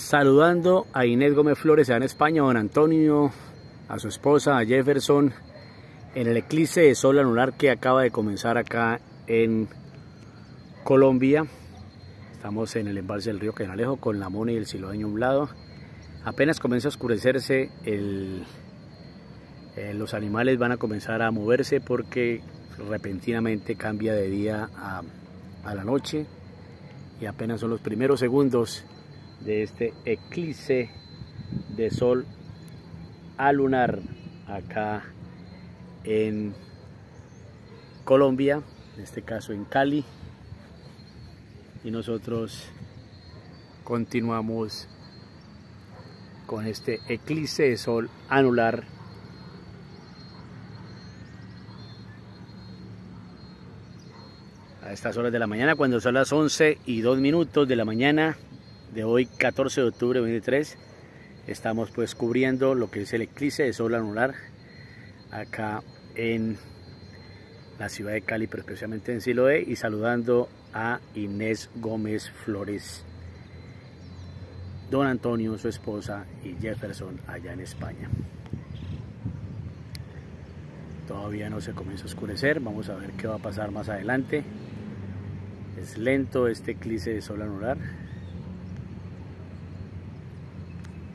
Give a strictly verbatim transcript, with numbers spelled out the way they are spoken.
Saludando a Inés Gómez Flores allá en España, a don Antonio, a su esposa, a Jefferson, en el eclipse de sol anular que acaba de comenzar acá en Colombia. Estamos en el embalse del río Canalejo con la Mona y el Siloaño a un lado. Apenas comienza a oscurecerse, el, eh, los animales van a comenzar a moverse porque repentinamente cambia de día a, a la noche, y apenas son los primeros segundos de este eclipse de sol alunar acá en Colombia, en este caso en Cali, y nosotros continuamos con este eclipse de sol anular a estas horas de la mañana, cuando son las once y dos minutos de la mañana de hoy, catorce de octubre de dos mil veintitrés. Estamos pues cubriendo lo que es el eclipse de sol anular acá en la ciudad de Cali, pero especialmente en Siloé, y saludando a Inés Gómez Flores, don Antonio, su esposa, y Jefferson allá en España. Todavía no se comienza a oscurecer, vamos a ver qué va a pasar más adelante. Es lento este eclipse de sol anular.